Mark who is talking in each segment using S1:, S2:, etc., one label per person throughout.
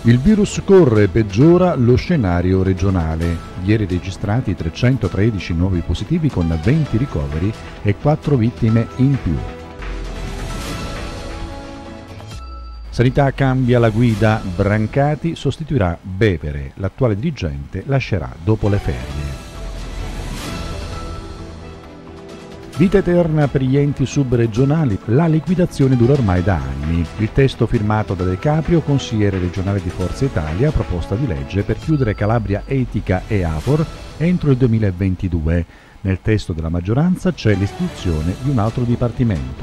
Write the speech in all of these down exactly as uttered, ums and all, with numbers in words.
S1: Il virus corre e peggiora lo scenario regionale. Ieri registrati trecentotredici nuovi positivi con venti ricoveri e quattro vittime in più. Sanità cambia la guida, Brancati sostituirà Bevere, l'attuale dirigente lascerà dopo le ferie. Vita eterna per gli enti subregionali, la liquidazione dura ormai da anni. Il testo firmato da De Caprio, consigliere regionale di Forza Italia, proposta di legge per chiudere Calabria Etica e Afor entro il duemilaventidue. Nel testo della maggioranza c'è l'istituzione di un altro dipartimento.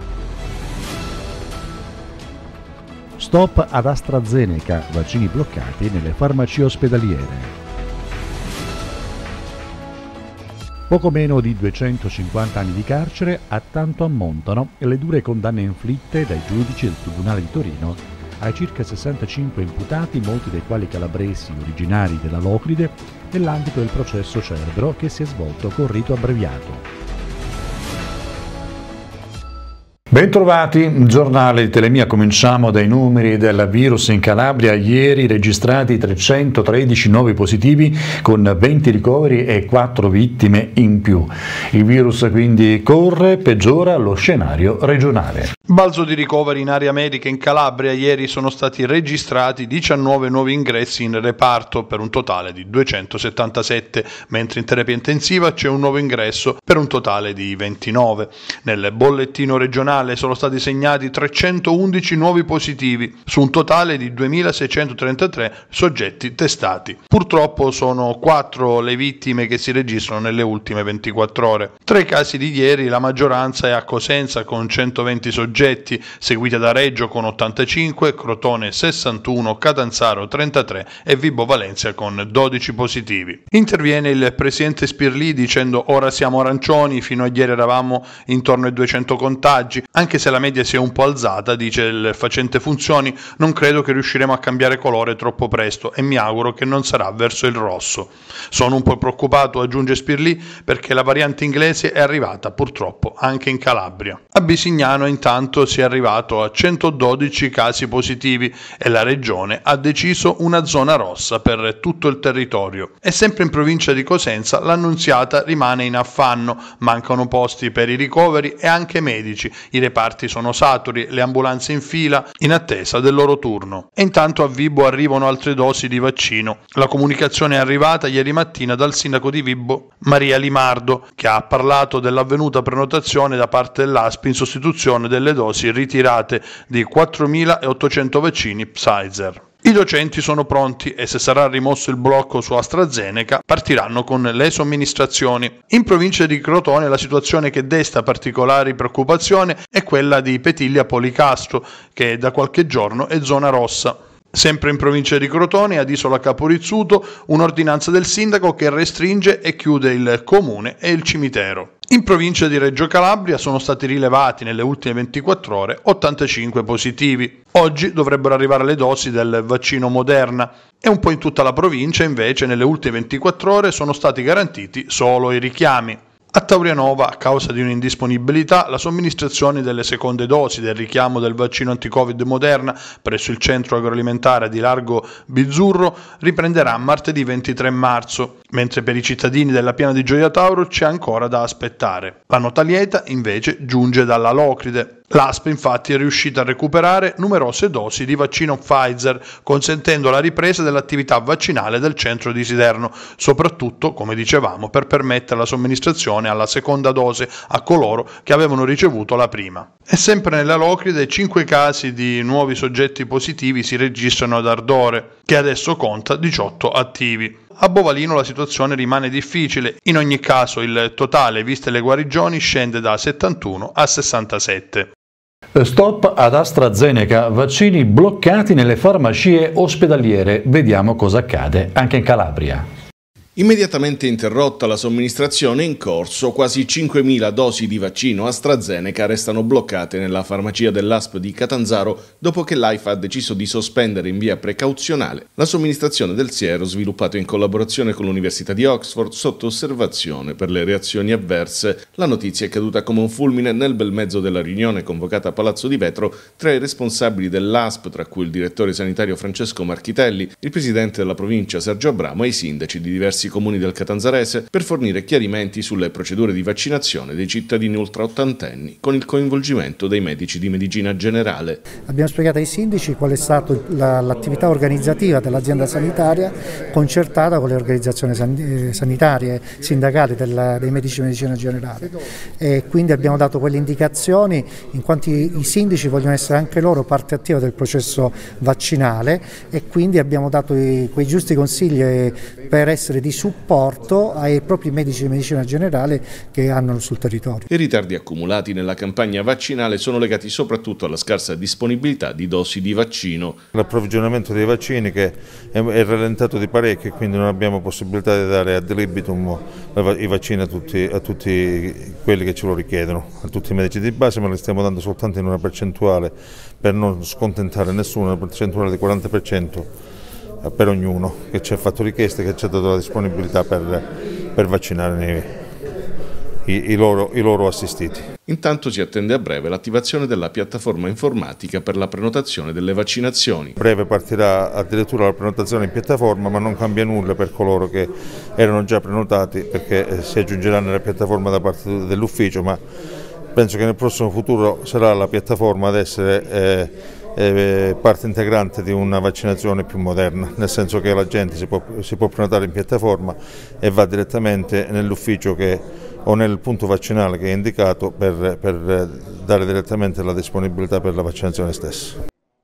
S1: Stop ad AstraZeneca, vaccini bloccati nelle farmacie ospedaliere. Poco meno di duecentocinquanta anni di carcere, a tanto ammontano le dure condanne inflitte dai giudici del Tribunale di Torino ai circa sessantacinque imputati, molti dei quali calabresi originari della Locride, nell'ambito del processo Cerbero che si è svolto con rito abbreviato. Bentrovati, giornale di Telemia, cominciamo dai numeri del virus in Calabria. Ieri registrati trecentotredici nuovi positivi con venti ricoveri e quattro vittime in più. Il virus quindi corre, peggiora lo scenario regionale.
S2: Balzo di ricoveri in area medica in Calabria. Ieri sono stati registrati diciannove nuovi ingressi in reparto per un totale di duecentosettantasette, mentre in terapia intensiva c'è un nuovo ingresso per un totale di ventinove. Nel bollettino regionale sono stati segnati trecentoundici nuovi positivi su un totale di duemilaseicentotrentatré soggetti testati. Purtroppo sono quattro le vittime che si registrano nelle ultime ventiquattro ore. Tra i casi di ieri la maggioranza è a Cosenza con centoventi soggetti, seguita da Reggio con ottantacinque, Crotone sessantuno, Catanzaro trentatré e Vibo Valentia con dodici positivi. Interviene il presidente Spirlì dicendo: ora siamo arancioni, fino a ieri eravamo intorno ai duecento contagi. Anche se la media si è un po' alzata, dice il facente funzioni, non credo che riusciremo a cambiare colore troppo presto e mi auguro che non sarà verso il rosso. Sono un po' preoccupato, aggiunge Spirlì, perché la variante inglese è arrivata purtroppo anche in Calabria. A Bisignano intanto si è arrivato a centododici casi positivi e la regione ha deciso una zona rossa per tutto il territorio. E sempre in provincia di Cosenza l'Annunziata rimane in affanno, mancano posti per i ricoveri e anche medici. I reparti sono saturi, le ambulanze in fila in attesa del loro turno. E intanto a Vibo arrivano altre dosi di vaccino. La comunicazione è arrivata ieri mattina dal sindaco di Vibo, Maria Limardo, che ha parlato dell'avvenuta prenotazione da parte dell'A S P in sostituzione delle dosi ritirate di quattromilaottocento vaccini Pfizer. I docenti sono pronti e se sarà rimosso il blocco su AstraZeneca partiranno con le somministrazioni. In provincia di Crotone la situazione che desta particolari preoccupazioni è quella di Petiglia Policastro, che da qualche giorno è zona rossa. Sempre in provincia di Crotone, ad Isola Caporizzuto, un'ordinanza del sindaco che restringe e chiude il comune e il cimitero. In provincia di Reggio Calabria sono stati rilevati nelle ultime ventiquattro ore ottantacinque positivi. Oggi dovrebbero arrivare le dosi del vaccino Moderna e un po' in tutta la provincia invece nelle ultime ventiquattro ore sono stati garantiti solo i richiami. A Taurianova, a causa di un'indisponibilità, la somministrazione delle seconde dosi del richiamo del vaccino anti-Covid Moderna presso il centro agroalimentare di Largo Bizzurro riprenderà martedì ventitré marzo, mentre per i cittadini della Piana di Gioia Tauro c'è ancora da aspettare. La nota lieta, invece, giunge dalla Locride. L'A S P infatti è riuscita a recuperare numerose dosi di vaccino Pfizer, consentendo la ripresa dell'attività vaccinale del centro di Siderno, soprattutto, come dicevamo, per permettere la somministrazione alla seconda dose a coloro che avevano ricevuto la prima. E sempre nella Locride, cinque casi di nuovi soggetti positivi si registrano ad Ardore, che adesso conta diciotto attivi. A Bovalino la situazione rimane difficile, in ogni caso il totale, viste le guarigioni, scende da settantuno a sessantasette.
S1: Stop ad AstraZeneca, vaccini bloccati nelle farmacie ospedaliere. Vediamo cosa accade anche in Calabria.
S3: Immediatamente interrotta la somministrazione in corso, quasi cinquemila dosi di vaccino AstraZeneca restano bloccate nella farmacia dell'A S P di Catanzaro dopo che l'AIFA ha deciso di sospendere in via precauzionale la somministrazione del siero sviluppato in collaborazione con l'Università di Oxford sotto osservazione per le reazioni avverse. La notizia è caduta come un fulmine nel bel mezzo della riunione convocata a Palazzo di Vetro tra i responsabili dell'A S P, tra cui il direttore sanitario Francesco Marchitelli, il presidente della provincia Sergio Abramo e i sindaci di diversi comuni del Catanzarese per fornire chiarimenti sulle procedure di vaccinazione dei cittadini ultraottantenni con il coinvolgimento dei medici di medicina generale.
S4: Abbiamo spiegato ai sindaci qual è stata l'attività organizzativa dell'azienda sanitaria concertata con le organizzazioni san sanitarie sindacali della, dei medici di medicina generale, e quindi abbiamo dato quelle indicazioni in quanto i, i sindaci vogliono essere anche loro parte attiva del processo vaccinale, e quindi abbiamo dato i, quei giusti consigli per essere di supporto ai propri medici di medicina generale che hanno sul territorio.
S3: I ritardi accumulati nella campagna vaccinale sono legati soprattutto alla scarsa disponibilità di dosi di vaccino.
S5: L'approvvigionamento dei vaccini che è rallentato di parecchio, e quindi non abbiamo possibilità di dare ad libitum i vaccini a tutti, a tutti quelli che ce lo richiedono, a tutti i medici di base, ma li stiamo dando soltanto in una percentuale per non scontentare nessuno, una percentuale del quaranta per cento. Per ognuno che ci ha fatto richieste, che ci ha dato la disponibilità per, per vaccinare i, i, loro, i loro assistiti.
S3: Intanto si attende a breve l'attivazione della piattaforma informatica per la prenotazione delle vaccinazioni.
S5: A breve partirà addirittura la prenotazione in piattaforma, ma non cambia nulla per coloro che erano già prenotati, perché si aggiungerà nella piattaforma da parte dell'ufficio, ma penso che nel prossimo futuro sarà la piattaforma ad essere eh, parte integrante di una vaccinazione più moderna, nel senso che la gente si può, si può prenotare in piattaforma e va direttamente nell'ufficio o nel punto vaccinale che è indicato per, per dare direttamente la disponibilità per la vaccinazione stessa.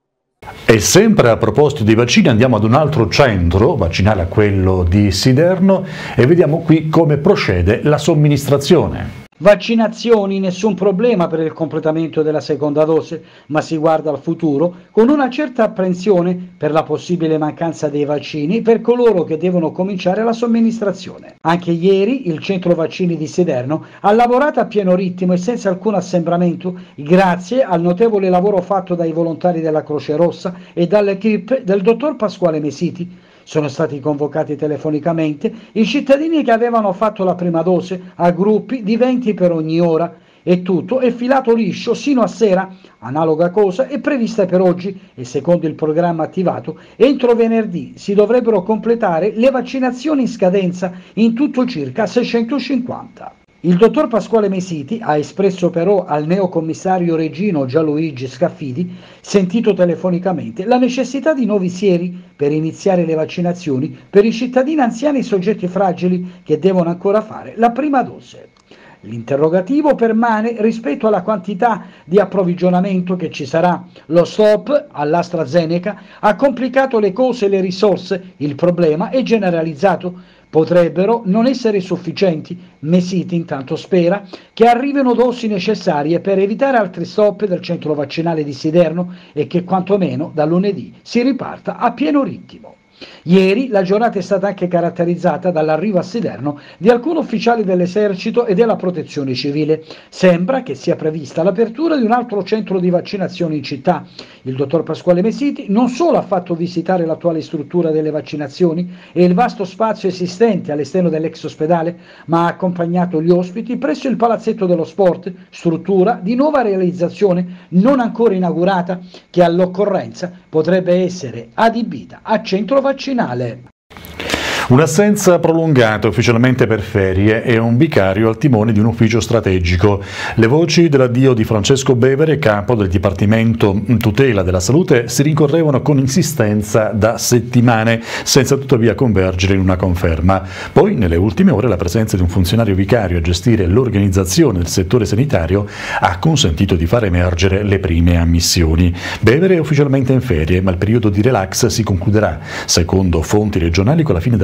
S1: E sempre a proposito di vaccini andiamo ad un altro centro vaccinale, a quello di Siderno, e vediamo qui come procede la somministrazione.
S6: Vaccinazioni, nessun problema per il completamento della seconda dose, ma si guarda al futuro con una certa apprensione per la possibile mancanza dei vaccini per coloro che devono cominciare la somministrazione. Anche ieri il centro vaccini di Siderno ha lavorato a pieno ritmo e senza alcun assembramento, grazie al notevole lavoro fatto dai volontari della Croce Rossa e dall'equipe del dottor Pasquale Mesiti. Sono stati convocati telefonicamente i cittadini che avevano fatto la prima dose a gruppi di venti per ogni ora, e tutto è filato liscio sino a sera. Analoga cosa è prevista per oggi e, secondo il programma attivato, entro venerdì si dovrebbero completare le vaccinazioni in scadenza, in tutto circa seicentocinquanta. Il dottor Pasquale Mesiti ha espresso però al neocommissario Regino Gianluigi Scaffidi, sentito telefonicamente, la necessità di nuovi sieri per iniziare le vaccinazioni per i cittadini anziani e soggetti fragili che devono ancora fare la prima dose. L'interrogativo permane rispetto alla quantità di approvvigionamento che ci sarà. Lo stop all'AstraZeneca ha complicato le cose e le risorse, il problema è generalizzato. Potrebbero non essere sufficienti. Mesiti intanto spera che arrivino dosi necessarie per evitare altri stop del centro vaccinale di Siderno e che quantomeno da lunedì si riparta a pieno ritmo. Ieri la giornata è stata anche caratterizzata dall'arrivo a Siderno di alcuni ufficiali dell'esercito e della protezione civile. Sembra che sia prevista l'apertura di un altro centro di vaccinazione in città. Il dottor Pasquale Mesiti non solo ha fatto visitare l'attuale struttura delle vaccinazioni e il vasto spazio esistente all'esterno dell'ex ospedale, ma ha accompagnato gli ospiti presso il Palazzetto dello Sport, struttura di nuova realizzazione non ancora inaugurata, che all'occorrenza potrebbe essere adibita a centro vaccinale.
S1: Un'assenza prolungata ufficialmente per ferie e un vicario al timone di un ufficio strategico. Le voci dell'addio di Francesco Bevere, capo del Dipartimento Tutela della Salute, si rincorrevano con insistenza da settimane, senza tuttavia convergere in una conferma. Poi, nelle ultime ore, la presenza di un funzionario vicario a gestire l'organizzazione del settore sanitario ha consentito di far emergere le prime ammissioni. Bevere è ufficialmente in ferie, ma il periodo di relax si concluderà, secondo fonti regionali, con la fine del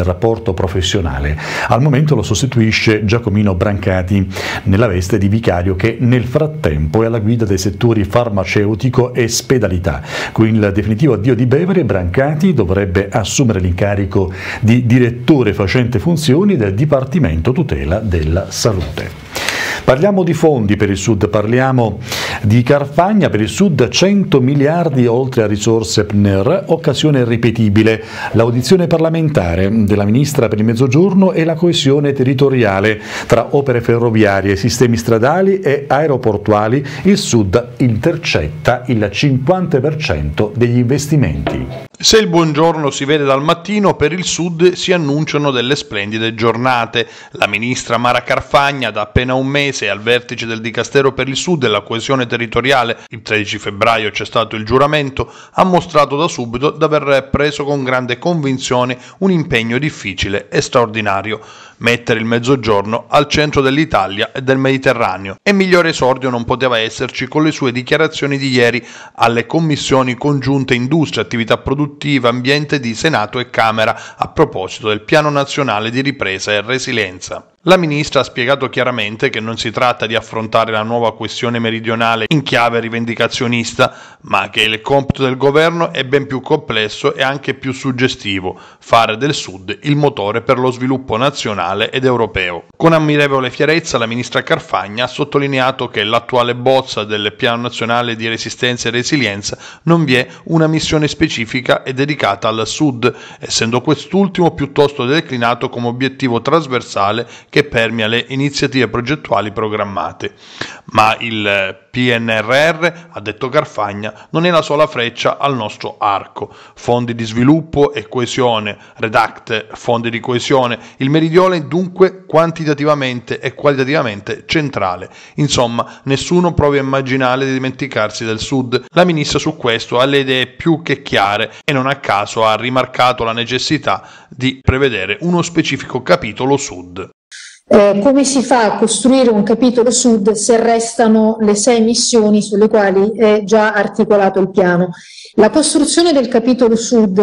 S1: rapporto professionale. Al momento lo sostituisce Giacomino Brancati nella veste di vicario, che nel frattempo è alla guida dei settori farmaceutico e spedalità. Con il definitivo addio di Bevere, Brancati dovrebbe assumere l'incarico di direttore facente funzioni del Dipartimento Tutela della Salute. Parliamo di fondi per il Sud, parliamo di Carfagna. Per il Sud cento miliardi oltre a risorse P N R R, occasione ripetibile. L'audizione parlamentare della Ministra per il Mezzogiorno e la coesione territoriale. Tra opere ferroviarie, sistemi stradali e aeroportuali, il Sud intercetta il cinquanta per cento degli investimenti.
S2: Se il buongiorno si vede dal mattino, per il Sud si annunciano delle splendide giornate. La ministra Mara Carfagna, da appena un mese al vertice del Dicastero per il Sud e la coesione territoriale, il tredici febbraio c'è stato il giuramento, ha mostrato da subito di aver preso con grande convinzione un impegno difficile e straordinario: mettere il Mezzogiorno al centro dell'Italia e del Mediterraneo. E migliore esordio non poteva esserci con le sue dichiarazioni di ieri alle commissioni congiunte Industria, Attività Produttiva, Ambiente di Senato e Camera a proposito del Piano Nazionale di Ripresa e Resilienza. La ministra ha spiegato chiaramente che non si tratta di affrontare la nuova questione meridionale in chiave rivendicazionista, ma che il compito del governo è ben più complesso e anche più suggestivo: fare del Sud il motore per lo sviluppo nazionale ed europeo. Con ammirevole fierezza la ministra Carfagna ha sottolineato che l'attuale bozza del Piano Nazionale di Resistenza e Resilienza non vi è una missione specifica e dedicata al Sud, essendo quest'ultimo piuttosto declinato come obiettivo trasversale che permea le iniziative progettuali programmate. Ma il P N R R, ha detto Carfagna, non è la sola freccia al nostro arco. Fondi di sviluppo e coesione, redact fondi di coesione, il meridione è dunque quantitativamente e qualitativamente centrale. Insomma, nessuno provi a immaginare di dimenticarsi del Sud. La ministra su questo ha le idee più che chiare e non a caso ha rimarcato la necessità di prevedere uno specifico capitolo Sud.
S7: Eh, come si fa a costruire un capitolo Sud se restano le sei missioni sulle quali è già articolato il piano? La costruzione del capitolo Sud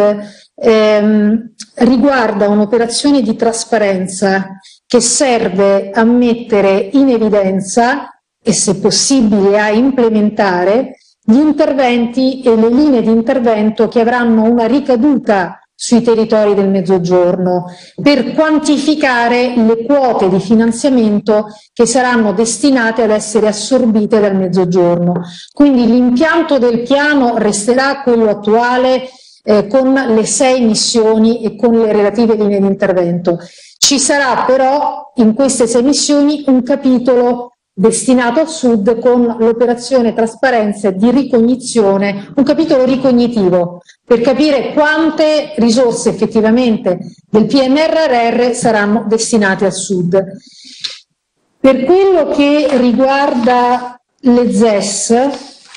S7: ehm, riguarda un'operazione di trasparenza che serve a mettere in evidenza e, se possibile, a implementare gli interventi e le linee di intervento che avranno una ricaduta sui territori del Mezzogiorno, per quantificare le quote di finanziamento che saranno destinate ad essere assorbite dal Mezzogiorno. Quindi l'impianto del piano resterà quello attuale, eh, con le sei missioni e con le relative linee di intervento. Ci sarà però in queste sei missioni un capitolo destinato al Sud con l'operazione trasparenza di ricognizione, un capitolo ricognitivo, per capire quante risorse effettivamente del P N R R saranno destinate al Sud. Per quello che riguarda le Z E S,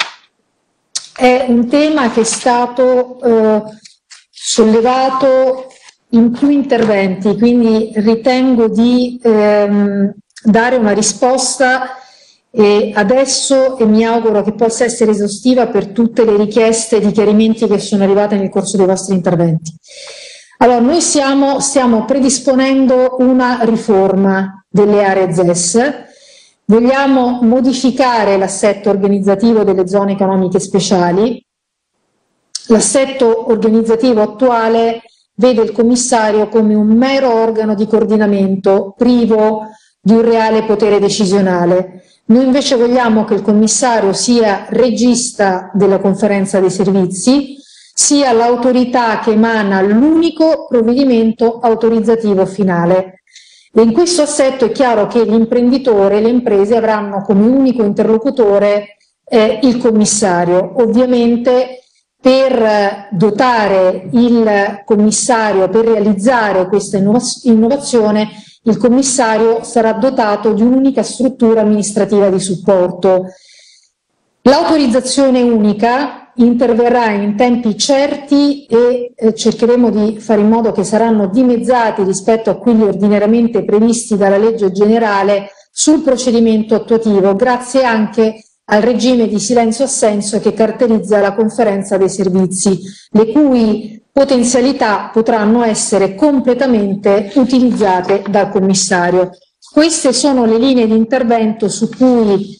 S7: è un tema che è stato eh, sollevato in più interventi, quindi ritengo di ehm, dare una risposta e adesso, e mi auguro che possa essere esaustiva per tutte le richieste di chiarimenti che sono arrivate nel corso dei vostri interventi. Allora, noi siamo, stiamo predisponendo una riforma delle aree Z E S, vogliamo modificare l'assetto organizzativo delle zone economiche speciali. L'assetto organizzativo attuale vede il commissario come un mero organo di coordinamento privo di un reale potere decisionale. Noi invece vogliamo che il commissario sia regista della conferenza dei servizi, sia l'autorità che emana l'unico provvedimento autorizzativo finale. E in questo assetto è chiaro che l'imprenditore e le imprese avranno come unico interlocutore eh, il commissario. Ovviamente per dotare il commissario, per realizzare questa innovazione, il commissario sarà dotato di un'unica struttura amministrativa di supporto. L'autorizzazione unica interverrà in tempi certi e eh, cercheremo di fare in modo che saranno dimezzati rispetto a quelli ordinariamente previsti dalla legge generale sul procedimento attuativo, grazie anche al regime di silenzio-assenso che caratterizza la conferenza dei servizi, le cui potenzialità potranno essere completamente utilizzate dal commissario. Queste sono le linee di intervento su cui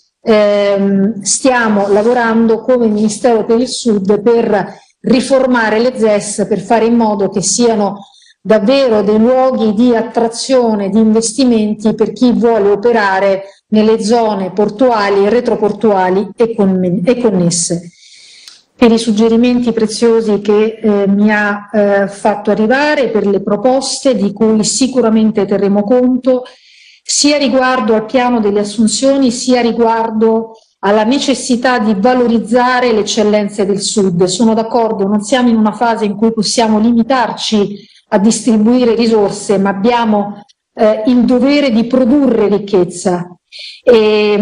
S7: ehm, stiamo lavorando come Ministero per il Sud per riformare le Z E S, per fare in modo che siano davvero dei luoghi di attrazione, di investimenti per chi vuole operare nelle zone portuali e retroportuali e, con, e connesse. Per i suggerimenti preziosi che eh, mi ha eh, fatto arrivare, per le proposte di cui sicuramente terremo conto, sia riguardo al piano delle assunzioni, sia riguardo alla necessità di valorizzare le eccellenze del Sud. Sono d'accordo, non siamo in una fase in cui possiamo limitarci a distribuire risorse, ma abbiamo eh, il dovere di produrre ricchezza. E,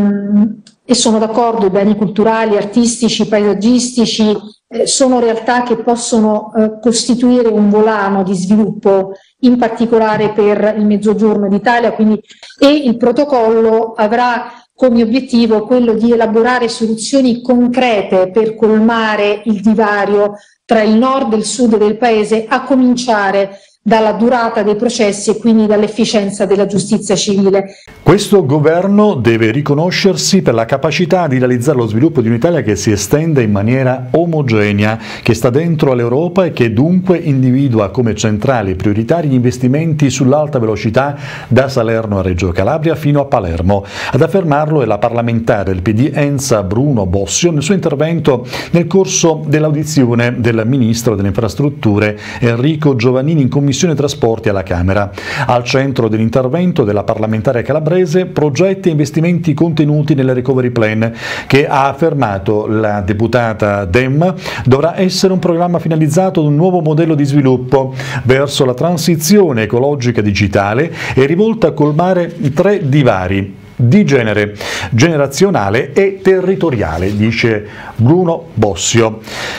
S7: mh, e sono d'accordo, i beni culturali, artistici, paesaggistici eh, sono realtà che possono eh, costituire un volano di sviluppo, in particolare per il Mezzogiorno d'Italia, quindi, e il protocollo avrà come obiettivo quello di elaborare soluzioni concrete per colmare il divario tra il nord e il sud del Paese, a cominciare dalla durata dei processi e quindi dall'efficienza della giustizia civile.
S1: Questo governo deve riconoscersi per la capacità di realizzare lo sviluppo di un'Italia che si estende in maniera omogenea, che sta dentro all'Europa e che dunque individua come centrali e prioritari gli investimenti sull'alta velocità da Salerno a Reggio Calabria fino a Palermo. Ad affermarlo è la parlamentare del P D Enza Bruno Bossio nel suo intervento nel corso dell'audizione del Ministro delle Infrastrutture Enrico Giovannini in Commissione Trasporti alla Camera. Al centro dell'intervento della parlamentare calabrese progetti e investimenti contenuti nel Recovery Plan che, ha affermato la deputata Dem, dovrà essere un programma finalizzato ad un nuovo modello di sviluppo verso la transizione ecologica digitale e rivolta a colmare tre divari di genere, generazionale e territoriale, dice Bruno Bossio.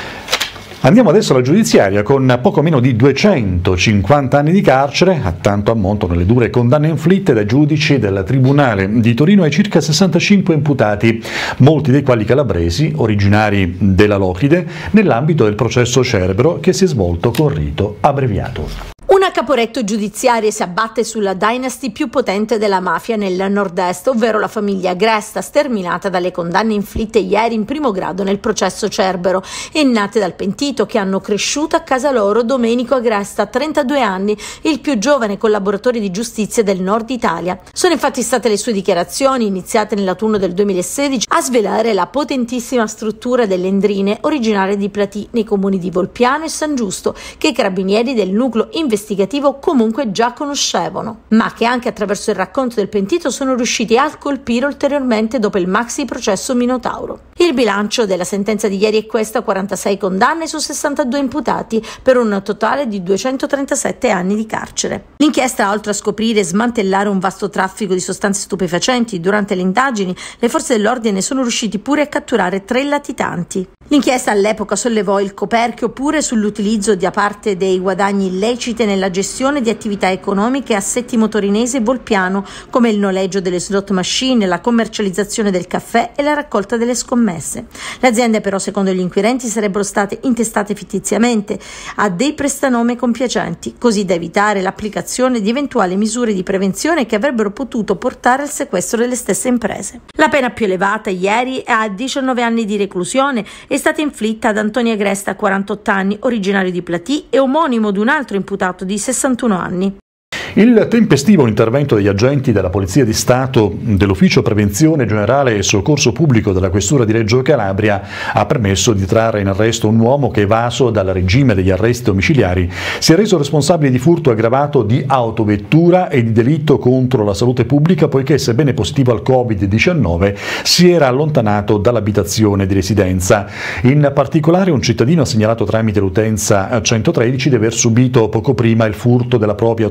S1: Andiamo adesso alla giudiziaria. Con poco meno di duecentocinquanta anni di carcere, a tanto ammontano le dure condanne inflitte dai giudici del Tribunale di Torino ai circa sessantacinque imputati, molti dei quali calabresi, originari della Locride, nell'ambito del processo Cerbero che si è svolto con rito abbreviato.
S8: Una Caporetto giudiziaria si abbatte sulla dynasty più potente della mafia nel nord-est, ovvero la famiglia Agresta, sterminata dalle condanne inflitte ieri in primo grado nel processo Cerbero e nate dal pentito che hanno cresciuto a casa loro Domenico Agresta, trentadue anni, il più giovane collaboratore di giustizia del nord Italia. Sono infatti state le sue dichiarazioni, iniziate nell'autunno del duemilasedici, a svelare la potentissima struttura delle Endrine, originarie di Platì, nei comuni di Volpiano e San Giusto, che i carabinieri del nucleo investigativo comunque già conoscevano, ma che anche attraverso il racconto del pentito sono riusciti a colpire ulteriormente dopo il maxi processo Minotauro. Il bilancio della sentenza di ieri è questa: quarantasei condanne su sessantadue imputati, per un totale di duecentotrentasette anni di carcere. L'inchiesta, oltre a scoprire e smantellare un vasto traffico di sostanze stupefacenti, durante le indagini le forze dell'ordine sono riusciti pure a catturare tre latitanti. L'inchiesta all'epoca sollevò il coperchio pure sull'utilizzo da parte dei guadagni illeciti nella gestione di attività economiche a Settimo Torinese e Volpiano, come il noleggio delle slot machine, la commercializzazione del caffè e la raccolta delle scommesse. Le aziende però, secondo gli inquirenti, sarebbero state intestate fittiziamente a dei prestanome compiacenti, così da evitare l'applicazione di eventuali misure di prevenzione che avrebbero potuto portare al sequestro delle stesse imprese. La pena più elevata ieri, a diciannove anni di reclusione, è stata inflitta ad Antonio Agresta, quarantotto anni, originario di Platì e omonimo di un altro imputato di sessantuno anni.
S1: Il tempestivo intervento degli agenti della Polizia di Stato dell'Ufficio Prevenzione Generale e Soccorso Pubblico della Questura di Reggio Calabria ha permesso di trarre in arresto un uomo che, evaso dal regime degli arresti domiciliari, si è reso responsabile di furto aggravato di autovettura e di delitto contro la salute pubblica, poiché, sebbene positivo al covid diciannove, si era allontanato dall'abitazione di residenza. In particolare, un cittadino ha segnalato tramite l'utenza centotredici di aver subito poco prima il furto della propria autovettura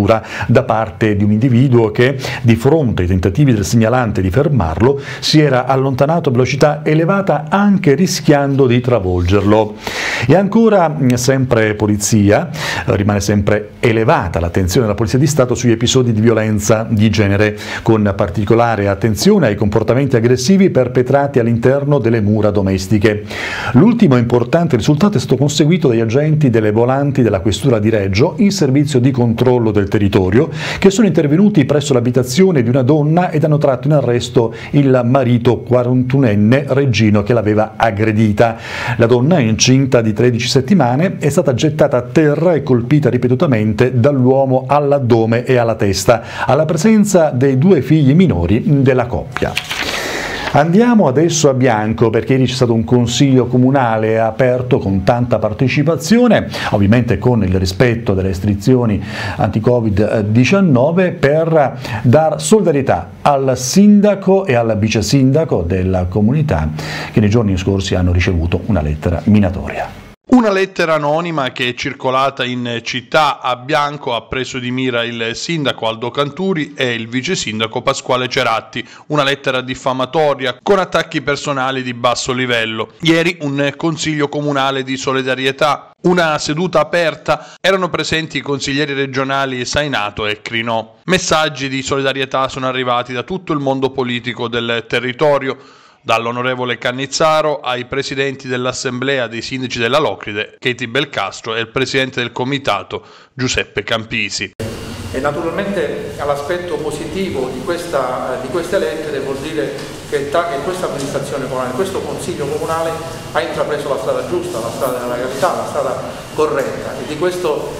S1: vettura da parte di un individuo che, di fronte ai tentativi del segnalante di fermarlo, si era allontanato a velocità elevata anche rischiando di travolgerlo. E ancora, sempre polizia, rimane sempre elevata l'attenzione della Polizia di Stato sugli episodi di violenza di genere, con particolare attenzione ai comportamenti aggressivi perpetrati all'interno delle mura domestiche. L'ultimo importante risultato è stato conseguito dagli agenti delle volanti della Questura di Reggio in servizio di controllo del territorio, che sono intervenuti presso l'abitazione di una donna ed hanno tratto in arresto il marito quarantunenne reggino che l'aveva aggredita. La donna, incinta di tredici settimane, è stata gettata a terra e colpita ripetutamente dall'uomo all'addome e alla testa, alla presenza dei due figli minori della coppia. Andiamo adesso a Bianco, perché ieri c'è stato un consiglio comunale aperto con tanta partecipazione, ovviamente con il rispetto delle restrizioni anti-Covid diciannove, per dar solidarietà al sindaco e al vice sindaco della comunità che nei giorni scorsi hanno ricevuto una lettera minatoria.
S2: Una lettera anonima che è circolata in città a Bianco ha preso di mira il sindaco Aldo Canturi e il vice sindaco Pasquale Ceratti, una lettera diffamatoria con attacchi personali di basso livello. Ieri un consiglio comunale di solidarietà, una seduta aperta, erano presenti i consiglieri regionali Sainato e Crinò. Messaggi di solidarietà sono arrivati da tutto il mondo politico del territorio, dall'onorevole Cannizzaro ai presidenti dell'Assemblea dei Sindaci della Locride, Katie Belcastro, e il presidente del comitato, Giuseppe Campisi.
S9: E naturalmente all'aspetto positivo di, questa, di queste lettere vuol dire che, che questa amministrazione comunale, questo consiglio comunale ha intrapreso la strada giusta, la strada della legalità, la strada corretta, e di questo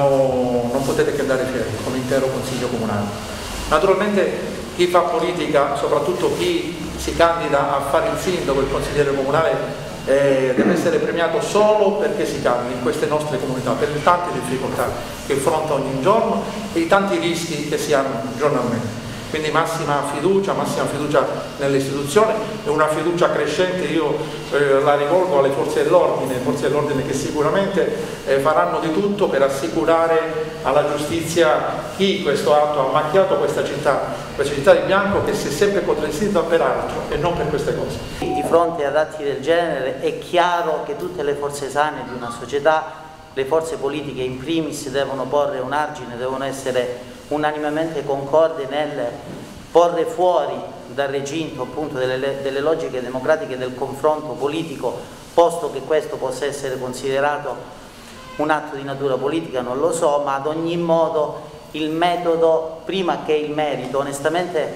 S9: no, non potete che andare fieri con l'intero consiglio comunale. Naturalmente chi fa politica, soprattutto chi si candida a fare il sindaco, il consigliere comunale, eh, deve essere premiato solo perché si candida in queste nostre comunità, per le tante difficoltà che affronta ogni giorno e i tanti rischi che si hanno giornalmente. Quindi massima fiducia, massima fiducia nelle istituzioni e una fiducia crescente io eh, la rivolgo alle forze dell'ordine, forze dell'ordine che sicuramente eh, faranno di tutto per assicurare alla giustizia chi questo atto ha macchiato questa città, questa città di Bianco, che si è sempre contraddistinta per altro e non per queste cose.
S10: Di fronte ad atti del genere è chiaro che tutte le forze sane di una società, le forze politiche in primis, devono porre un argine, devono essere unanimemente concorde nel porre fuori dal recinto appunto delle, delle logiche democratiche del confronto politico, posto che questo possa essere considerato un atto di natura politica, non lo so, ma ad ogni modo il metodo prima che il merito. Onestamente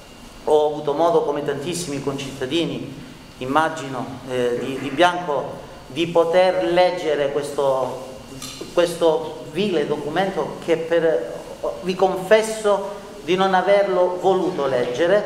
S10: ho avuto modo, come tantissimi concittadini, immagino, eh, di, di Bianco, di poter leggere questo, questo vile documento che per vi confesso di non averlo voluto leggere,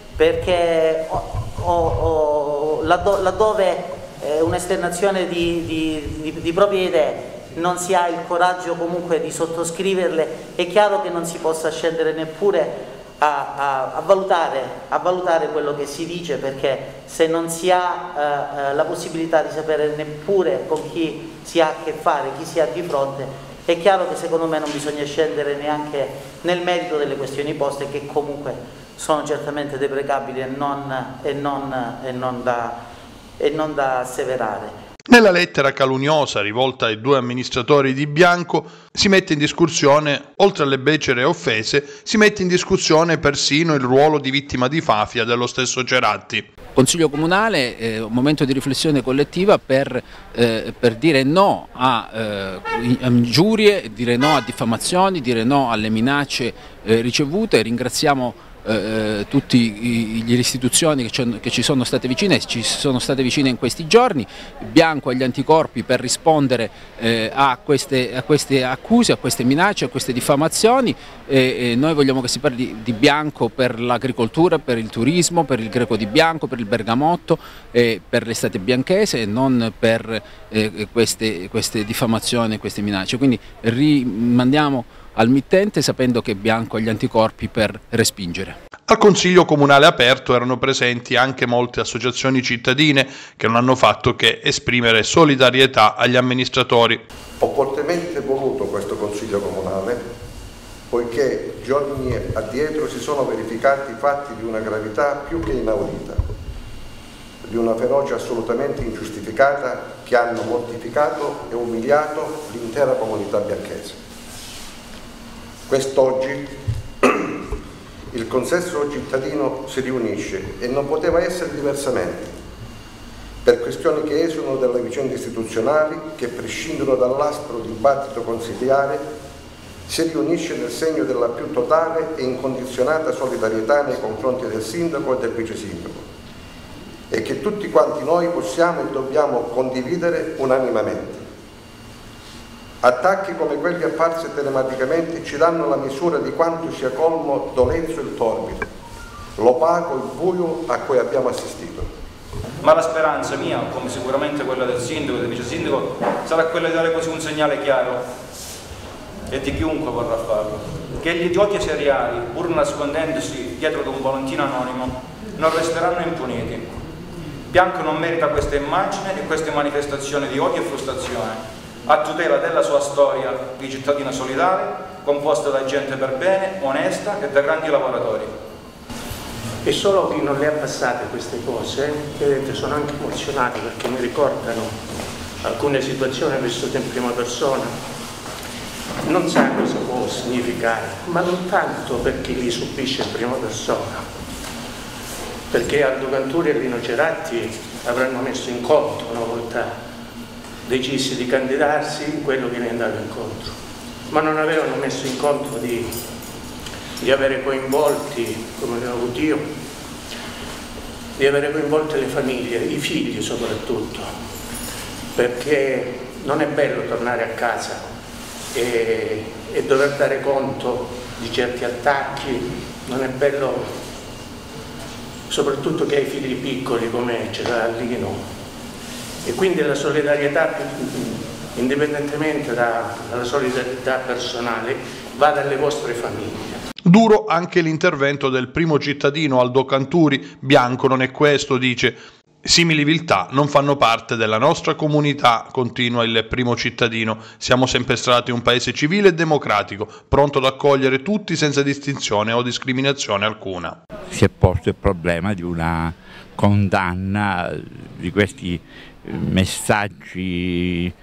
S10: perché ho, ho, ho, laddove eh, un'esternazione di, di, di, di proprie idee non si ha il coraggio comunque di sottoscriverle, è chiaro che non si possa scendere neppure a, a, a, valutare, a valutare quello che si dice, perché se non si ha eh, la possibilità di sapere neppure con chi si ha a che fare, chi si ha di fronte, è chiaro che secondo me non bisogna scendere neanche nel merito delle questioni poste, che comunque sono certamente deprecabili e non, e non, e non, da, e non da asseverare.
S2: Nella lettera calunnosa rivolta ai due amministratori di Bianco si mette in discussione, oltre alle becere offese, si mette in discussione persino il ruolo di vittima di mafia dello stesso Ceratti.
S11: Consiglio comunale, eh, un momento di riflessione collettiva per, eh, per dire no a eh, ingiurie, dire no a diffamazioni, dire no alle minacce eh, ricevute. Ringraziamo Eh, tutte le istituzioni che, che ci sono state vicine, ci sono state vicine in questi giorni, Bianco agli anticorpi per rispondere eh, a, queste, a queste accuse, a queste minacce, a queste diffamazioni. E, e noi vogliamo che si parli di Bianco per l'agricoltura, per il turismo, per il Greco di Bianco, per il bergamotto, e per l'estate bianchese, e non per eh, queste, queste diffamazioni, queste minacce. Quindi rimandiamo al mittente sapendo che Bianco ha gli anticorpi per respingere.
S2: Al Consiglio Comunale aperto erano presenti anche molte associazioni cittadine che non hanno fatto che esprimere solidarietà agli amministratori.
S12: Ho fortemente voluto questo Consiglio Comunale poiché giorni addietro si sono verificati fatti di una gravità più che inaudita, di una ferocia assolutamente ingiustificata che hanno mortificato e umiliato l'intera comunità bianchese. Quest'oggi il consesso cittadino si riunisce e non poteva essere diversamente, per questioni che esulano dalle vicende istituzionali, che prescindono dall'aspro dibattito consiliare, si riunisce nel segno della più totale e incondizionata solidarietà nei confronti del sindaco e del vice sindaco, e che tutti quanti noi possiamo e dobbiamo condividere unanimemente. Attacchi come quelli apparsi telematicamente ci danno la misura di quanto sia colmo dolezzo il torbido, l'opaco, il buio a cui abbiamo assistito.
S13: Ma la speranza mia, come sicuramente quella del sindaco e del vice sindaco, sarà quella di dare così un segnale chiaro, e di chiunque vorrà farlo, che gli idioti seriali, pur nascondendosi dietro ad un volantino anonimo, non resteranno impuniti. Bianco non merita questa immagine e queste manifestazioni di odio e frustrazione, a tutela della sua storia di cittadino solidale, composta da gente per bene, onesta e da grandi lavoratori.
S14: E solo chi non le ha passate queste cose, vedete, sono anche emozionato perché mi ricordano alcune situazioni vissute in prima persona. Non sa cosa può significare, ma non tanto per chi li subisce in prima persona, perché Aldo Canturi e Lino Ceratti avranno messo in conto, una volta decisi di candidarsi, quello che ne è andato incontro, ma non avevano messo in conto di, di avere coinvolti, come ne ho avuto io, di avere coinvolte le famiglie, i figli soprattutto, perché non è bello tornare a casa E, e dover dare conto di certi attacchi, non è bello, soprattutto che hai figli piccoli come c'era Lino, e quindi la solidarietà, indipendentemente da, dalla solidarietà personale, va dalle vostre famiglie.
S2: Duro anche l'intervento del primo cittadino Aldo Canturi. Bianco non è questo, dice. Simili viltà non fanno parte della nostra comunità, continua il primo cittadino. Siamo sempre stati un paese civile e democratico, pronto ad accogliere tutti senza distinzione o discriminazione alcuna.
S15: Si è posto il problema di una condanna di questi messaggi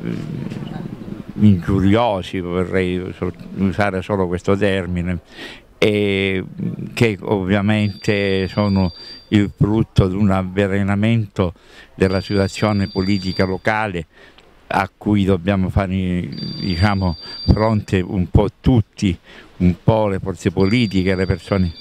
S15: ingiuriosi, vorrei usare solo questo termine, e che ovviamente sono il frutto di un avvelenamento della situazione politica locale a cui dobbiamo fare, diciamo, fronte un po' tutti, un po' le forze politiche, le persone,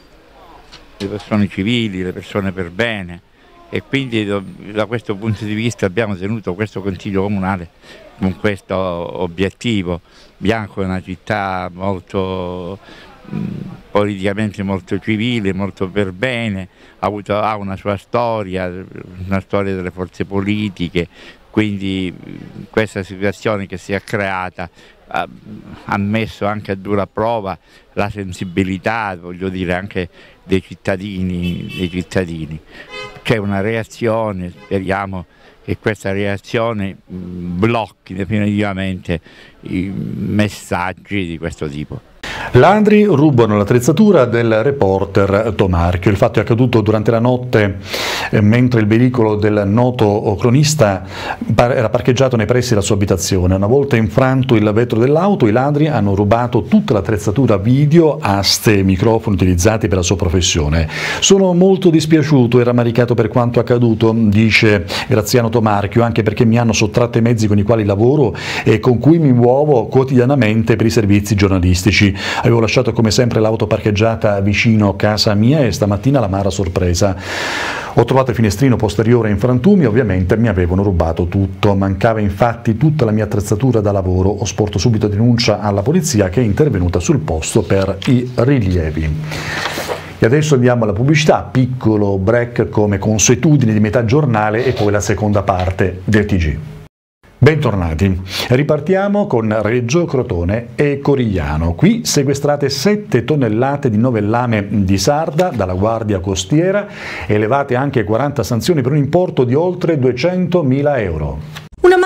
S15: le persone civili, le persone per bene, e quindi da questo punto di vista abbiamo tenuto questo Consiglio Comunale con questo obiettivo. Bianco è una città molto politicamente molto civile, molto per bene, ha, avuto, ha una sua storia, una storia delle forze politiche, quindi questa situazione che si è creata ha, ha messo anche a dura prova la sensibilità, voglio dire, anche dei cittadini, dei cittadini. C'è una reazione, speriamo che questa reazione blocchi definitivamente i messaggi di questo tipo.
S1: Ladri rubano l'attrezzatura del reporter Tomarchio. Il fatto è accaduto durante la notte eh, mentre il veicolo del noto cronista era parcheggiato nei pressi della sua abitazione. Una volta infranto il vetro dell'auto, i ladri hanno rubato tutta l'attrezzatura video, aste e microfoni utilizzati per la sua professione. Sono molto dispiaciuto e rammaricato per quanto accaduto, dice Graziano Tomarchio, anche perché mi hanno sottratto i mezzi con i quali lavoro e con cui mi muovo quotidianamente per i servizi giornalistici. Avevo lasciato come sempre l'auto parcheggiata vicino a casa mia e stamattina l'amara sorpresa. Ho trovato il finestrino posteriore in frantumi, ovviamente mi avevano rubato tutto. Mancava infatti tutta la mia attrezzatura da lavoro. Ho sporto subito denuncia alla polizia che è intervenuta sul posto per i rilievi. E adesso andiamo alla pubblicità, piccolo break come consuetudine di metà giornale e poi la seconda parte del T G. Bentornati, ripartiamo con Reggio, Crotone e Corigliano. Qui sequestrate sette tonnellate di novellame di sarda dalla Guardia Costiera e elevate anche quaranta sanzioni per un importo di oltre duecentomila euro.
S8: Una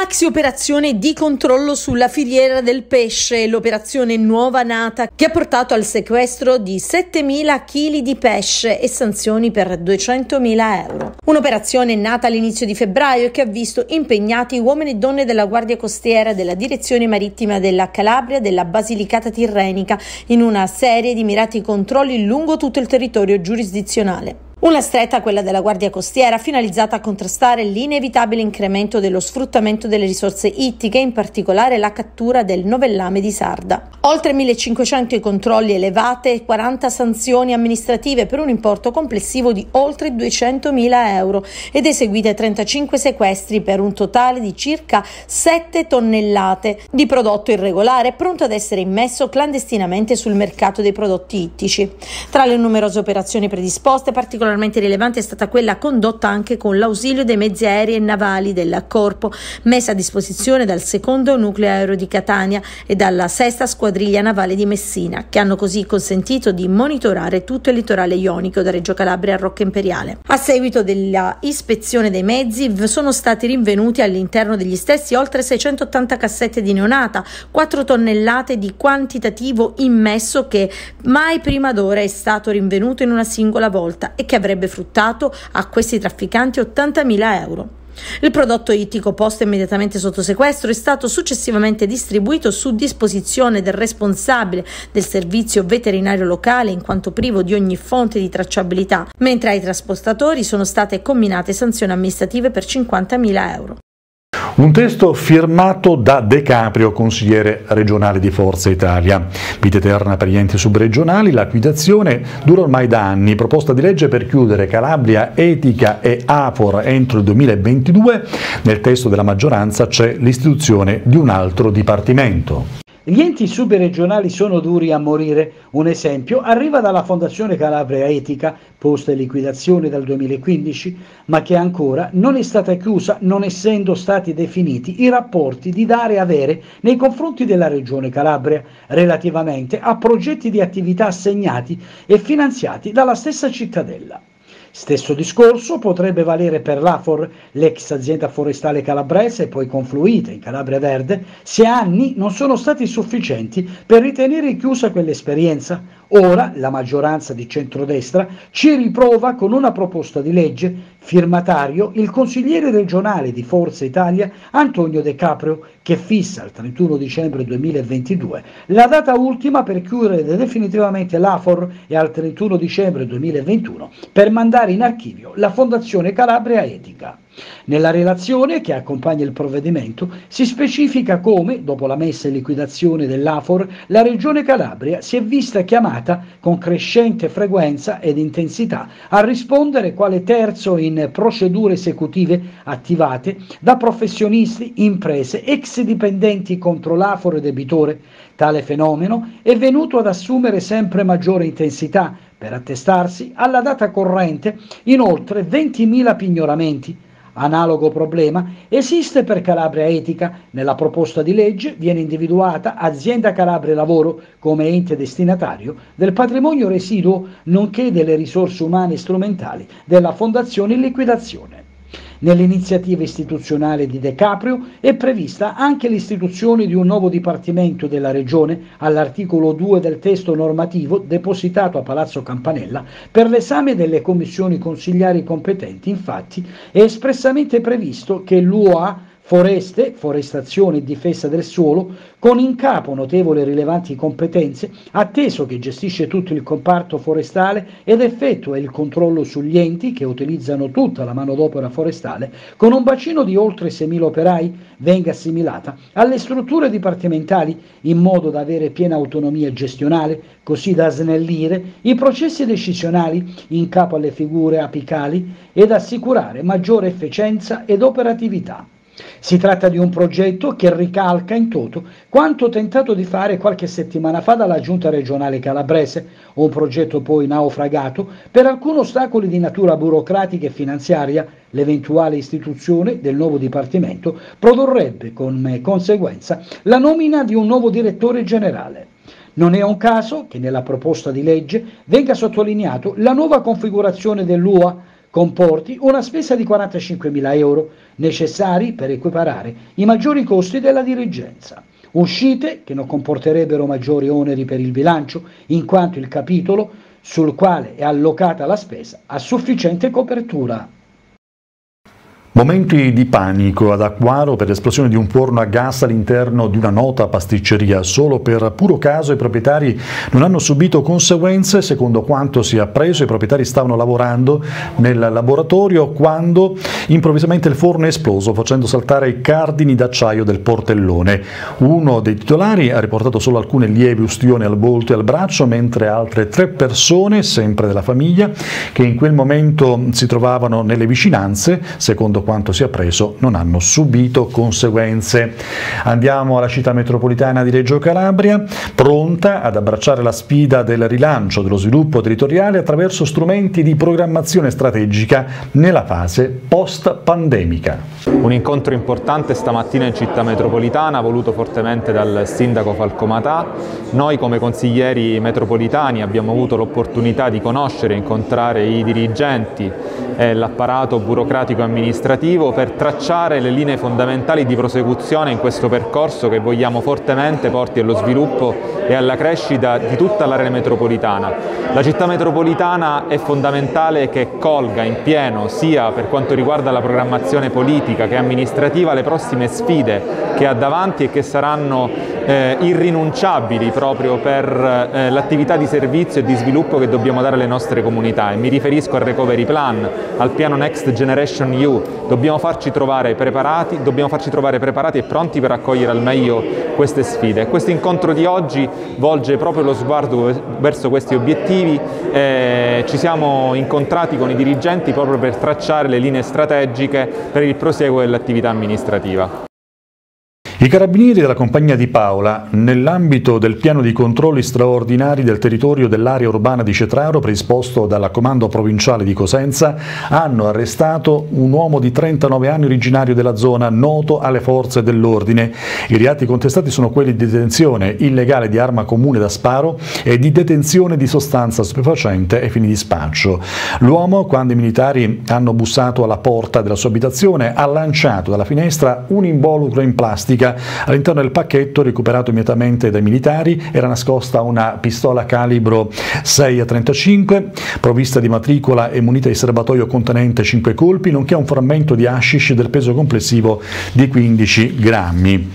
S8: Maxi operazione di controllo sulla filiera del pesce, l'operazione nuova nata che ha portato al sequestro di settemila chili di pesce e sanzioni per duecentomila euro. Un'operazione nata all'inizio di febbraio e che ha visto impegnati uomini e donne della Guardia Costiera, della Direzione Marittima della Calabria, della Basilicata Tirrenica in una serie di mirati controlli lungo tutto il territorio giurisdizionale. Una stretta, quella della Guardia Costiera, finalizzata a contrastare l'inevitabile incremento dello sfruttamento delle risorse ittiche, in particolare la cattura del novellame di Sarda. Oltre millecinquecento i controlli elevati e quaranta sanzioni amministrative per un importo complessivo di oltre duecentomila euro ed eseguite trentacinque sequestri per un totale di circa sette tonnellate di prodotto irregolare pronto ad essere immesso clandestinamente sul mercato dei prodotti ittici. Tra le numerose operazioni predisposte, particolarmente rilevante è stata quella condotta anche con l'ausilio dei mezzi aerei e navali del Corpo, messa a disposizione dal secondo nucleo aereo di Catania e dalla sesta squadriglia navale di Messina, che hanno così consentito di monitorare tutto il litorale ionico da Reggio Calabria a Rocca Imperiale. A seguito della ispezione dei mezzi sono stati rinvenuti all'interno degli stessi oltre seicentottanta cassette di neonata, quattro tonnellate di quantitativo immesso che mai prima d'ora è stato rinvenuto in una singola volta e che avrebbe fruttato a questi trafficanti ottantamila euro. Il prodotto ittico, posto immediatamente sotto sequestro, è stato successivamente distribuito su disposizione del responsabile del servizio veterinario locale in quanto privo di ogni fonte di tracciabilità, mentre ai trasportatori sono state comminate sanzioni amministrative per cinquantamila euro.
S1: Un testo firmato da De Caprio, consigliere regionale di Forza Italia. Vita eterna per gli enti subregionali, la liquidazione dura ormai da anni. Proposta di legge per chiudere Calabria Etica e Afor entro il duemilaventidue. Nel testo della maggioranza c'è l'istituzione di un altro dipartimento.
S6: Gli enti subregionali sono duri a morire. Un esempio arriva dalla Fondazione Calabria Etica, posta in liquidazione dal duemilaquindici, ma che ancora non è stata chiusa, non essendo stati definiti i rapporti di dare e avere nei confronti della Regione Calabria relativamente a progetti di attività assegnati e finanziati dalla stessa cittadella. Stesso discorso potrebbe valere per l'Afor, l'ex azienda forestale calabrese, poi confluita in Calabria Verde, se anni non sono stati sufficienti per ritenere chiusa quell'esperienza. Ora la maggioranza di centrodestra ci riprova con una proposta di legge, firmatario il consigliere regionale di Forza Italia Antonio De Caprio, che fissa il trentuno dicembre duemilaventidue la data ultima per chiudere definitivamente l'Afor e al trentuno dicembre duemilaventuno per mandare in archivio la Fondazione Calabria Etica. Nella relazione che accompagna il provvedimento si specifica come, dopo la messa in liquidazione dell'Afor, la Regione Calabria si è vista chiamata con crescente frequenza ed intensità a rispondere quale terzo in procedure esecutive attivate da professionisti, imprese, ex dipendenti contro l'Afor e debitore. Tale fenomeno è venuto ad assumere sempre maggiore intensità per attestarsi alla data corrente in oltre ventimila pignoramenti. Analogo problema esiste per Calabria Etica. Nella proposta di legge viene individuata Azienda Calabria Lavoro come ente destinatario del patrimonio residuo nonché delle risorse umane e strumentali della Fondazione in liquidazione. Nell'iniziativa istituzionale di De Caprio è prevista anche l'istituzione di un nuovo dipartimento della Regione all'articolo due del testo normativo depositato a Palazzo Campanella per l'esame delle commissioni consigliari competenti. Infatti è espressamente previsto che l'U A Foreste, Forestazione e Difesa del Suolo, con in capo notevoli e rilevanti competenze, atteso che gestisce tutto il comparto forestale ed effettua il controllo sugli enti che utilizzano tutta la manodopera forestale, con un bacino di oltre seimila operai, venga assimilata alle strutture dipartimentali in modo da avere piena autonomia gestionale, così da snellire i processi decisionali in capo alle figure apicali ed assicurare maggiore efficienza ed operatività. Si tratta di un progetto che ricalca in toto quanto tentato di fare qualche settimana fa dalla Giunta regionale calabrese, un progetto poi naufragato per alcuni ostacoli di natura burocratica e finanziaria. L'eventuale istituzione del nuovo dipartimento produrrebbe come conseguenza la nomina di un nuovo direttore generale. Non è un caso che nella proposta di legge venga sottolineato la nuova configurazione dell'U A comporti una spesa di quarantacinquemila euro, necessari per equiparare i maggiori costi della dirigenza. Uscite che non comporterebbero maggiori oneri per il bilancio, in quanto il capitolo sul quale è allocata la spesa ha sufficiente copertura.
S1: Momenti di panico ad Acquaro per l'esplosione di un forno a gas all'interno di una nota pasticceria. Solo per puro caso i proprietari non hanno subito conseguenze. Secondo quanto si è appreso, i proprietari stavano lavorando nel laboratorio quando improvvisamente il forno è esploso, facendo saltare i cardini d'acciaio del portellone. Uno dei titolari ha riportato solo alcune lievi ustioni al volto e al braccio, mentre altre tre persone, sempre della famiglia, che in quel momento si trovavano nelle vicinanze, secondo quanto si è appreso, non hanno subito conseguenze. Andiamo alla città metropolitana di Reggio Calabria, pronta ad abbracciare la sfida del rilancio dello sviluppo territoriale attraverso strumenti di programmazione strategica nella fase post-pandemica.
S16: Un incontro importante stamattina in città metropolitana, voluto fortemente dal sindaco Falcomatà. Noi come consiglieri metropolitani abbiamo avuto l'opportunità di conoscere e incontrare i dirigenti e l'apparato burocratico e amministrativo per tracciare le linee fondamentali di prosecuzione in questo percorso che vogliamo fortemente porti allo sviluppo e alla crescita di tutta l'area metropolitana. La città metropolitana è fondamentale che colga in pieno, sia per quanto riguarda la programmazione politica che amministrativa, le prossime sfide che ha davanti e che saranno eh, irrinunciabili proprio per eh, l'attività di servizio e di sviluppo che dobbiamo dare alle nostre comunità. E mi riferisco al Recovery Plan, al piano Next Generation E U. Dobbiamo farci trovare preparati, dobbiamo farci trovare preparati e pronti per accogliere al meglio queste sfide. Questo incontro di oggi volge proprio lo sguardo verso questi obiettivi. Eh, ci siamo incontrati con i dirigenti proprio per tracciare le linee strategiche per il proseguo dell'attività amministrativa.
S1: I carabinieri della Compagnia di Paola, nell'ambito del piano di controlli straordinari del territorio dell'area urbana di Cetraro predisposto dal Comando Provinciale di Cosenza, hanno arrestato un uomo di trentanove anni originario della zona, noto alle forze dell'ordine. I reati contestati sono quelli di detenzione illegale di arma comune da sparo e di detenzione di sostanza stupefacente ai fini di spaccio. L'uomo, quando i militari hanno bussato alla porta della sua abitazione, ha lanciato dalla finestra un involucro in plastica. All'interno del pacchetto, recuperato immediatamente dai militari, era nascosta una pistola calibro sei a trentacinque, provvista di matricola e munita di serbatoio contenente cinque colpi, nonché un frammento di hashish del peso complessivo di quindici grammi.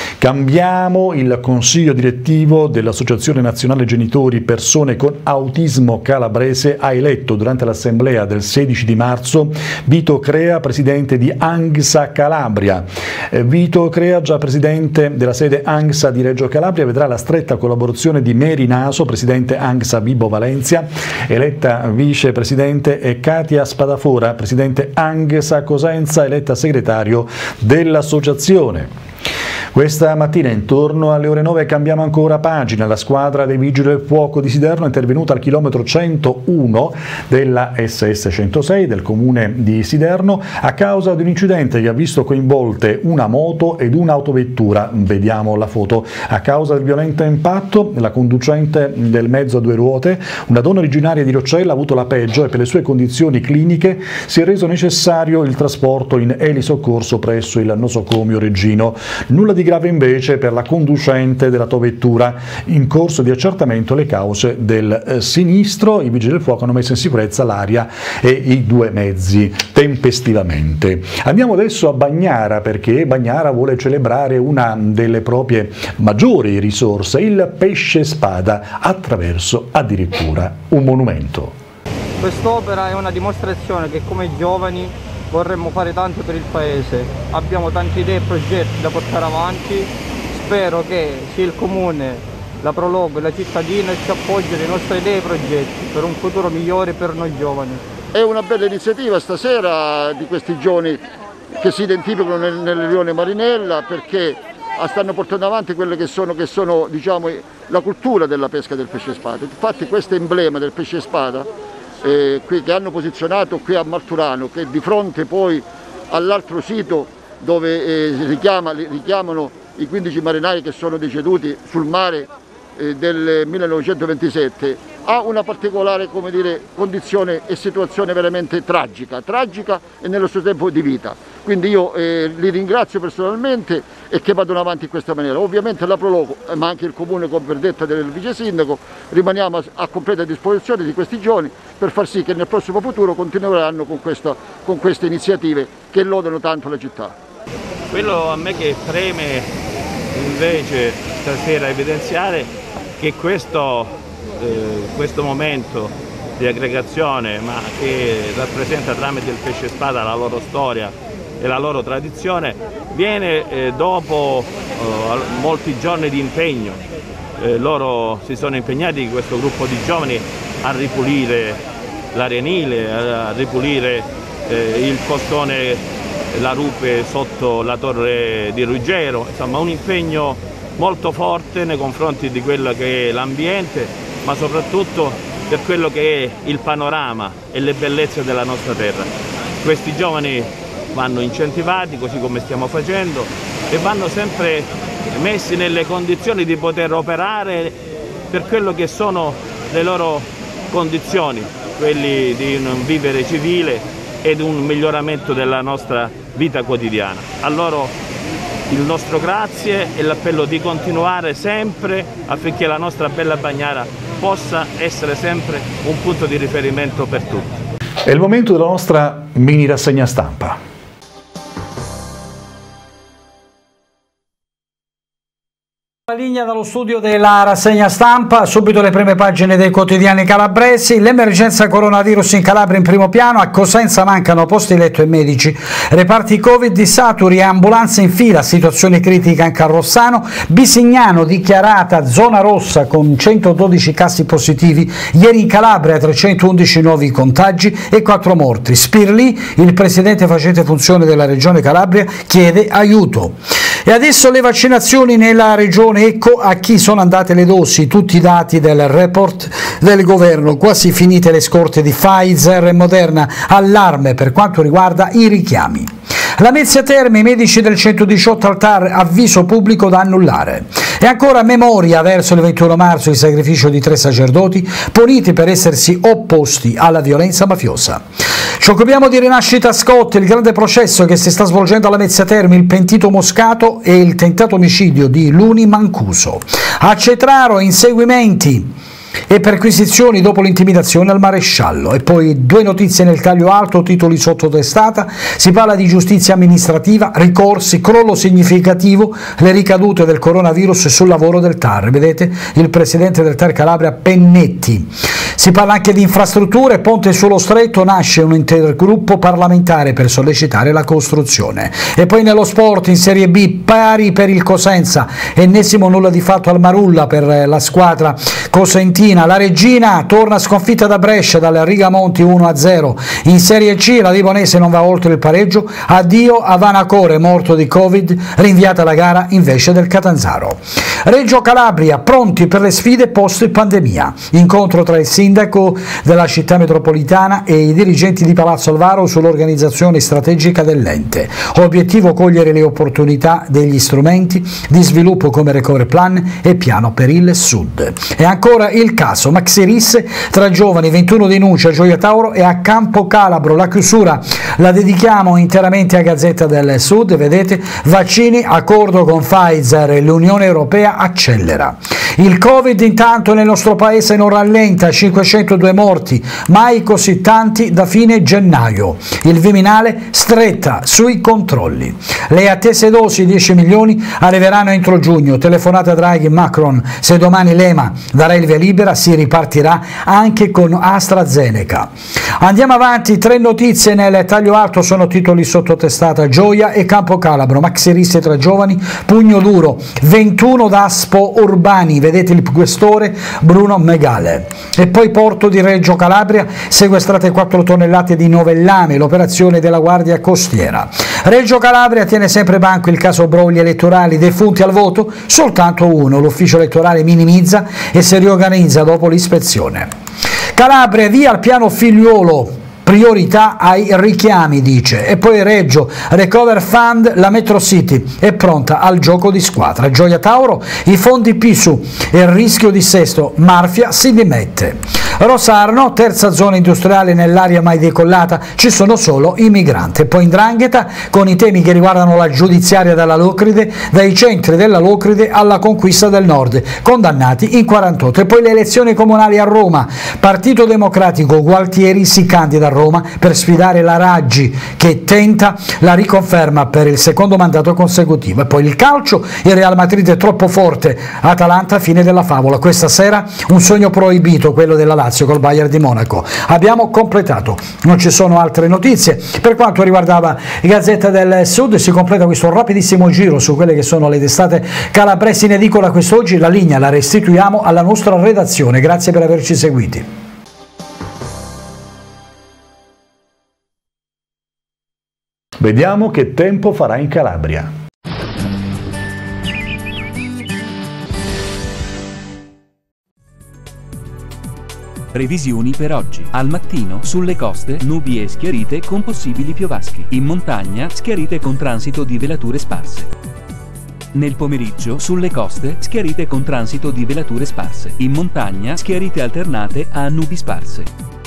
S1: Cambiamo. Il Consiglio direttivo dell'Associazione Nazionale Genitori Persone con Autismo Calabrese ha eletto durante l'assemblea del sedici di marzo Vito Crea, presidente di ANGSA Calabria. Vito Crea, già presidente della sede ANGSA di Reggio Calabria, vedrà la stretta collaborazione di Mary Naso, presidente ANGSA Vibo Valencia, eletta vicepresidente, e Katia Spadafora, presidente ANGSA Cosenza, eletta segretario dell'associazione. Questa mattina intorno alle ore nove cambiamo ancora pagina. La squadra dei Vigili del Fuoco di Siderno è intervenuta al chilometro centouno della S S centosei del comune di Siderno a causa di un incidente che ha visto coinvolte una moto ed un'autovettura. Vediamo la foto. A causa del violento impatto, la conducente del mezzo a due ruote, una donna originaria di Roccella, ha avuto la peggio e per le sue condizioni cliniche si è reso necessario il trasporto in elisoccorso presso il nosocomio Reggino. Nulla di grave invece per la conducente dell'autovettura. In corso di accertamento le cause del eh, sinistro. I Vigili del Fuoco hanno messo in sicurezza l'area e i due mezzi tempestivamente. Andiamo adesso a Bagnara, perché Bagnara vuole celebrare una delle proprie maggiori risorse, il pesce spada, attraverso addirittura un monumento.
S17: Quest'opera è una dimostrazione che come giovani vorremmo fare tanto per il paese, abbiamo tante idee e progetti da portare avanti, spero che sia il Comune, la Prologo e la cittadina ci appoggino le nostre idee e progetti per un futuro migliore per noi giovani.
S18: È una bella iniziativa stasera di questi giovani che si identificano nel, nel rione Marinella, perché stanno portando avanti quelle che sono, che sono diciamo, la cultura della pesca del pesce spada. Infatti questo emblema del pesce spada Eh, qui, che hanno posizionato qui a Marturano, che è di fronte poi all'altro sito dove eh, richiama, richiamano i quindici marinai che sono deceduti sul mare eh, del millenovecentoventisette ha una particolare, come dire, condizione e situazione veramente tragica, tragica e nello stesso tempo di vita. Quindi io eh, li ringrazio personalmente e che vadano avanti in questa maniera. Ovviamente la Proloco, ma anche il Comune, come per detta del Vice Sindaco, rimaniamo a, a completa disposizione di questi giovani per far sì che nel prossimo futuro continueranno con, questa, con queste iniziative che lodano tanto la città.
S19: Quello a me che preme invece stasera evidenziare che questo, eh, questo momento di aggregazione, ma che rappresenta tramite il pesce spada la loro storia e la loro tradizione, viene eh, dopo eh, molti giorni di impegno. Eh, loro si sono impegnati, questo gruppo di giovani, a ripulire l'Arenile, a ripulire eh, il costone, la rupe sotto la torre di Ruggero, insomma un impegno molto forte nei confronti di quello che è l'ambiente, ma soprattutto per quello che è il panorama e le bellezze della nostra terra. Questi giovani vanno incentivati, così come stiamo facendo, e vanno sempre messi nelle condizioni di poter operare per quello che sono le loro condizioni, quelli di un vivere civile e di un miglioramento della nostra vita quotidiana. A loro il nostro grazie e l'appello di continuare sempre affinché la nostra bella Bagnara possa essere sempre un punto di riferimento per tutti.
S1: È il momento della nostra mini rassegna stampa.
S6: La linea dallo studio della rassegna stampa, subito le prime pagine dei quotidiani calabresi. L'emergenza coronavirus in Calabria in primo piano, a Cosenza mancano posti letto e medici, reparti Covid di saturi e ambulanze in fila, situazione critica anche a Rossano. Bisignano dichiarata zona rossa con centododici casi positivi, ieri in Calabria trecentoundici nuovi contagi e quattro morti. Spirli, il presidente facente funzione della regione Calabria, chiede aiuto. E adesso le vaccinazioni nella regione, ecco a chi sono andate le dosi, tutti i dati del report del governo, quasi finite le scorte di Pfizer e Moderna, allarme per quanto riguarda i richiami. Lamezia Terme, i medici del centodiciotto al T A R, avviso pubblico da annullare. E ancora memoria verso il ventuno marzo, il sacrificio di tre sacerdoti puniti per essersi opposti alla violenza mafiosa. Ci occupiamo di Rinascita Scott, il grande processo che si sta svolgendo a Lamezia Terme, il pentito Moscato e il tentato omicidio di Luni Mancuso. A Cetraro inseguimenti e perquisizioni dopo l'intimidazione al maresciallo. E poi due notizie nel taglio alto, titoli sotto testata, si parla di giustizia amministrativa, ricorsi, crollo significativo, le ricadute del coronavirus sul lavoro del T A R, vedete il presidente del T A R Calabria Pennetti. Si parla anche di infrastrutture, ponte sullo stretto, nasce un intergruppo parlamentare per sollecitare la costruzione. E poi nello sport in Serie B, pari per il Cosenza, ennesimo nulla di fatto al Marulla per la squadra cosentina. La Regina torna sconfitta da Brescia dalle Rigamonti uno a zero. In Serie C la Limonese non va oltre il pareggio, addio a Vanacore morto di Covid, rinviata la gara invece del Catanzaro. Reggio Calabria pronti per le sfide post pandemia, incontro tra il sindaco della città metropolitana e i dirigenti di Palazzo Alvaro sull'organizzazione strategica dell'ente. Obiettivo cogliere le opportunità degli strumenti di sviluppo come Recovery Plan e piano per il Sud. E ancora il caso Maxi Risse, tra giovani, ventuno denunce a Gioia Tauro e a Campo Calabro. La chiusura la dedichiamo interamente a Gazzetta del Sud, vedete, vaccini, accordo con Pfizer e l'Unione Europea accelera. Il Covid intanto nel nostro paese non rallenta, cinquecentodue morti, mai così tanti da fine gennaio. Il Viminale stretta sui controlli. Le attese dosi, dieci milioni, arriveranno entro giugno. Telefonata Draghi Macron, se domani l'Ema darà il via libera si ripartirà anche con AstraZeneca. Andiamo avanti, tre notizie nel taglio alto sono titoli sotto testata. Gioia e Campo Calabro, Maxi Risse tra giovani, pugno duro, ventuno Daspo Urbani, vedete il questore Bruno Megale. E poi Porto di Reggio Calabria, sequestrate quattro tonnellate di novellame, l'operazione della Guardia Costiera. Reggio Calabria tiene sempre banco il caso brogli elettorali, defunti al voto soltanto uno, l'ufficio elettorale minimizza e si riorganizza dopo l'ispezione. Calabria, via al piano figliuolo priorità ai richiami, dice. E poi Reggio, Recover Fund, la Metro City è pronta al gioco di squadra. Gioia Tauro, i fondi P S U e il rischio di Sesto, Marfia si dimette. Rosarno, terza zona industriale nell'area mai decollata, ci sono solo i migranti. E poi 'Ndrangheta, con i temi che riguardano la giudiziaria della Locride, dai centri della Locride alla conquista del nord, condannati in quarantotto. E poi le elezioni comunali a Roma, Partito Democratico, Gualtieri si candida a Roma per sfidare la Raggi che tenta la riconferma per il secondo mandato consecutivo. E poi il calcio, il Real Madrid è troppo forte, Atalanta fine della favola. Questa sera un sogno proibito, quello della Lazio col Bayern di Monaco. Abbiamo completato, non ci sono altre notizie. Per quanto riguardava Gazzetta del Sud si completa questo rapidissimo giro su quelle che sono le testate calabresi in edicola quest'oggi. La linea la restituiamo alla nostra redazione. Grazie per averci seguiti.
S1: Vediamo che tempo farà in Calabria.
S20: Previsioni per oggi. Al mattino, sulle coste, nubi e schiarite con possibili piovaschi. In montagna, schiarite con transito di velature sparse. Nel pomeriggio, sulle coste, schiarite con transito di velature sparse. In montagna, schiarite alternate a nubi sparse.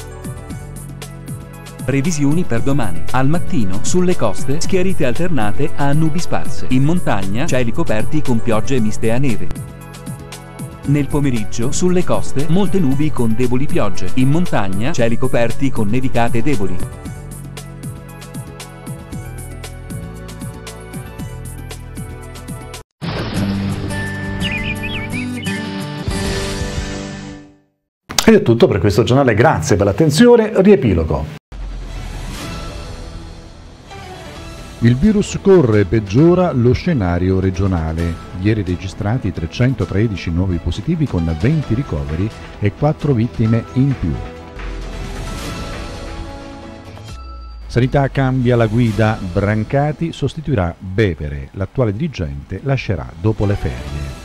S20: Previsioni per domani. Al mattino, sulle coste, schiarite alternate a nubi sparse. In montagna, cieli coperti con piogge miste a neve. Nel pomeriggio, sulle coste, molte nubi con deboli piogge. In montagna, cieli coperti con nevicate deboli.
S1: Ed è tutto per questo giornale, grazie per l'attenzione, riepilogo. Il virus corre e peggiora lo scenario regionale. Ieri registrati trecentotredici nuovi positivi con venti ricoveri e quattro vittime in più. Sanità cambia la guida, Brancati sostituirà Bevere, l'attuale dirigente lascerà dopo le ferie.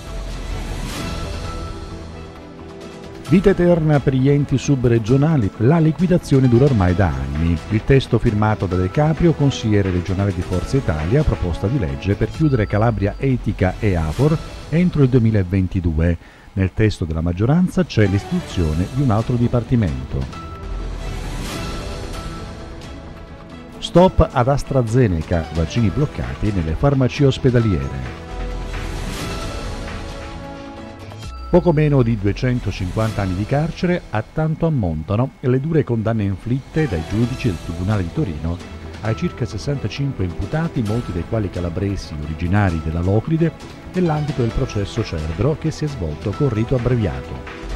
S1: Vita eterna per gli enti subregionali, la liquidazione dura ormai da anni. Il testo firmato da De Caprio, consigliere regionale di Forza Italia, proposta di legge per chiudere Calabria Etica e Afor entro il duemilaventidue. Nel testo della maggioranza c'è l'istituzione di un altro dipartimento. Stop ad AstraZeneca, vaccini bloccati nelle farmacie ospedaliere. Poco meno di duecentocinquanta anni di carcere, a tanto ammontano le dure condanne inflitte dai giudici del Tribunale di Torino ai circa sessantacinque imputati, molti dei quali calabresi originari della Locride, nell'ambito del processo Cerbero che si è svolto con rito abbreviato.